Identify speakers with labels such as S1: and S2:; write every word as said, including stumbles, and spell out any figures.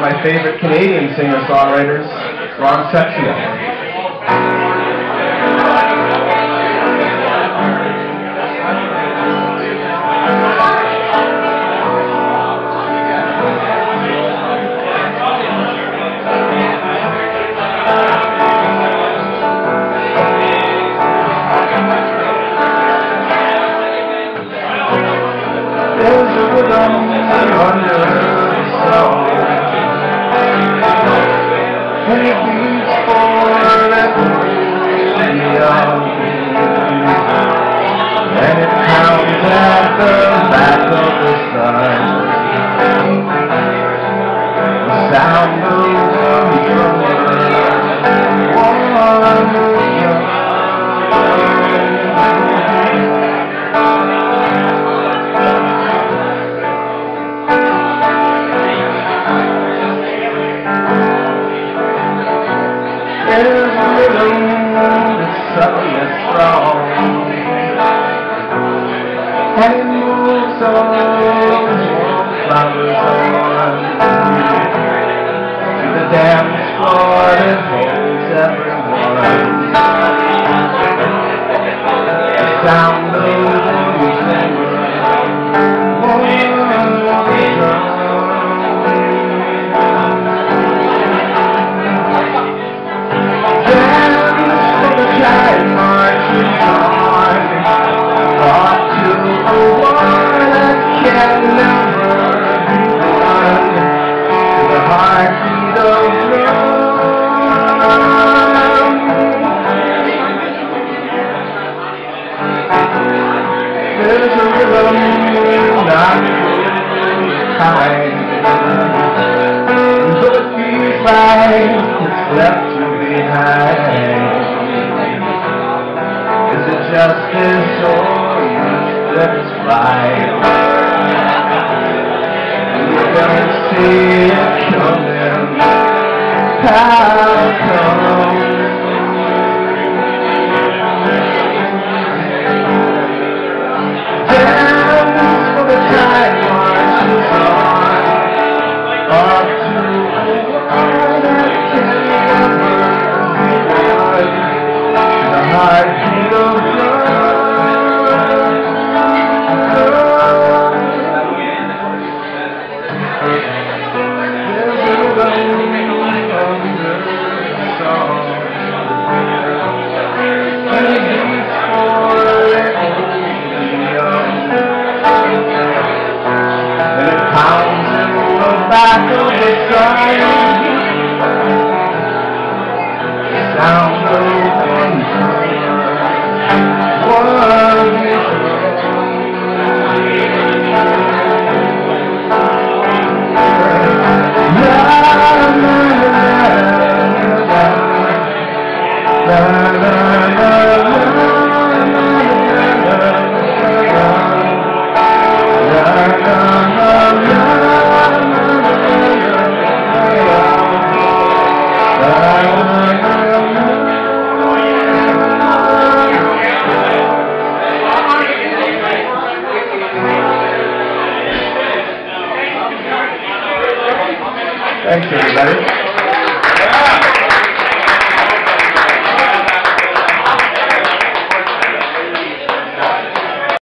S1: of my favorite Canadian singer-songwriters, Ron Sexia. There's a rhythm under the sun, and it beats forever young, and it pounds at the back of the sun. The sound of the drummer, one drum. There's a rhythm that's subtle and strong, and it moves on, flowers on, to the dance floor that holds everyone. The sound of the drummer, one drum. There's a rhythm not kind, though it feels like it's left you behind. Is it justice or you let it slide? You don't see it coming. How come? Back of the sun, the sound of one drum, one Thanks, everybody.